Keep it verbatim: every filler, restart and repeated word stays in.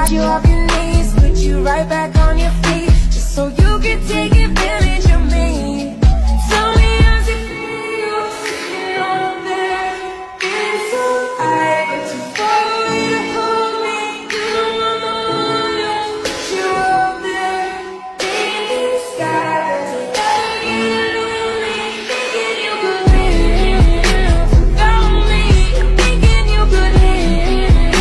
got you off your knees, put you right back on your feet, just so you can take